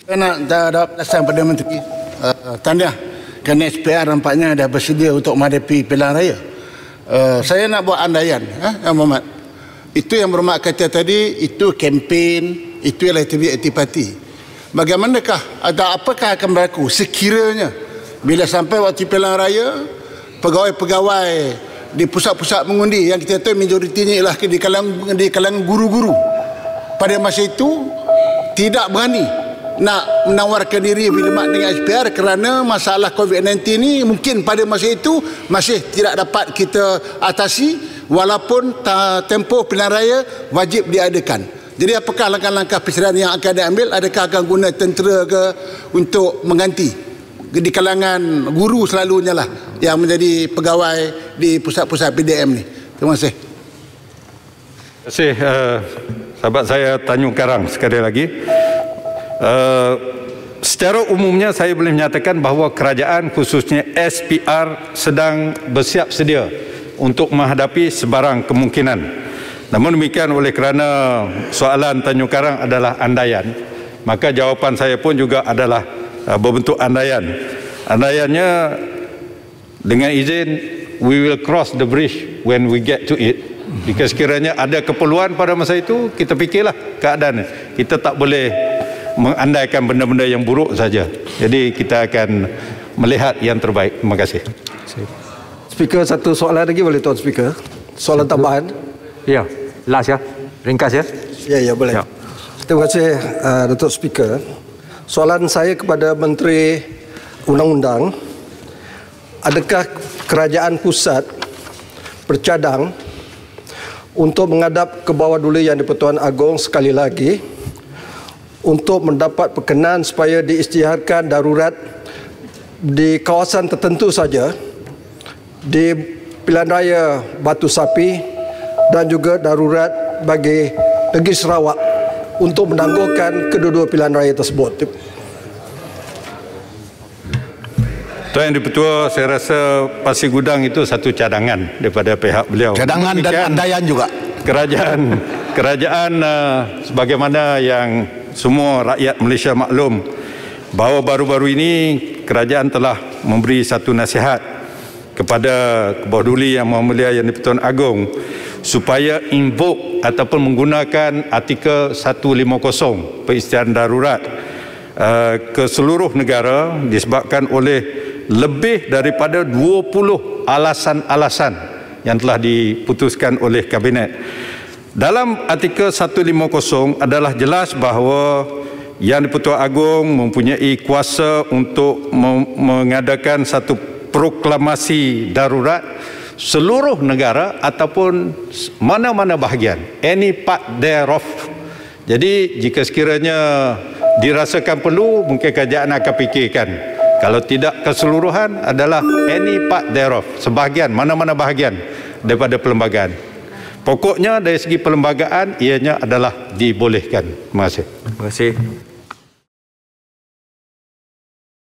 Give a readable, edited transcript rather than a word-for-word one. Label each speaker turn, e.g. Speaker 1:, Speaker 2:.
Speaker 1: Saya nak jawab pesan Perdana Menteri. Tahniah kerana SPR nampaknya dah bersedia untuk menghadapi pilihan raya. Saya nak buat andaian, Muhammad. Itu yang bermak kata tadi, itu kempen, itu ialah aktiviti parti. Bagaimanakah, apakah akan berlaku sekiranya bila sampai waktu pilihan raya, pegawai-pegawai di pusat-pusat mengundi yang kita tahu majoritinya ialah di kalangan guru-guru, pada masa itu tidak berani nak menawarkan diri berkhidmat dengan SPR kerana masalah COVID-19 ini mungkin pada masa itu masih tidak dapat kita atasi walaupun tempoh pilihan raya wajib diadakan. Jadi apakah langkah-langkah persediaan yang akan diambil? Adakah akan guna tentera ke untuk mengganti? Di kalangan guru selalunya lah yang menjadi pegawai di pusat-pusat PDM ni. Terima kasih.
Speaker 2: Terima kasih sahabat saya Tanjung Karang sekali lagi. Secara umumnya saya boleh menyatakan bahawa kerajaan khususnya SPR sedang bersiap sedia untuk menghadapi sebarang kemungkinan. Namun demikian, oleh kerana soalan Tanjung Karang adalah andaian, maka jawapan saya pun juga adalah berbentuk andaian. Andaiannya, dengan izin, we will cross the bridge when we get to it. Jika sekiranya ada keperluan pada masa itu, kita fikirlah keadaan. Kita tak boleh mengandaikan benda-benda yang buruk saja. Jadi kita akan melihat yang terbaik. Terima kasih.
Speaker 3: Speaker, satu soalan lagi boleh Tuan Speaker? Soalan tambahan?
Speaker 4: Ya, last ya. Ringkas ya.
Speaker 3: Ya, boleh. Ya. Terima kasih Datuk Speaker. Soalan saya kepada Menteri Undang-Undang, adakah kerajaan pusat bercadang untuk menghadap ke bawah duli Yang di-Pertuan Agong sekali lagi untuk mendapat perkenan supaya diisytiharkan darurat di kawasan tertentu saja di pilihan raya Batu Sapi dan juga darurat bagi negeri Sarawak untuk menangguhkan kedua-dua pilihan raya tersebut.
Speaker 2: Tuan Yang di-Pertua, saya rasa Pasir Gudang itu satu cadangan daripada pihak beliau.
Speaker 1: Cadangan dan andaian juga.
Speaker 2: Kerajaan sebagaimana yang semua rakyat Malaysia maklum, bahawa baru-baru ini kerajaan telah memberi satu nasihat kepada Kebawah Duli Yang Maha Mulia Yang di-Pertuan Agong supaya invoke ataupun menggunakan artikel 150 peristiadan darurat ke seluruh negara disebabkan oleh lebih daripada 20 alasan-alasan yang telah diputuskan oleh Kabinet. Dalam artikel 150 adalah jelas bahawa Yang di-Pertuan Agong mempunyai kuasa untuk mengadakan satu proklamasi darurat seluruh negara ataupun mana-mana bahagian, any part thereof. Jadi jika sekiranya dirasakan perlu, mungkin kerajaan akan fikirkan. Kalau tidak keseluruhan, adalah any part thereof, sebahagian, mana-mana bahagian daripada perlembagaan. Pokoknya dari segi perlembagaan ianya adalah dibolehkan. Terima kasih.
Speaker 4: Terima kasih.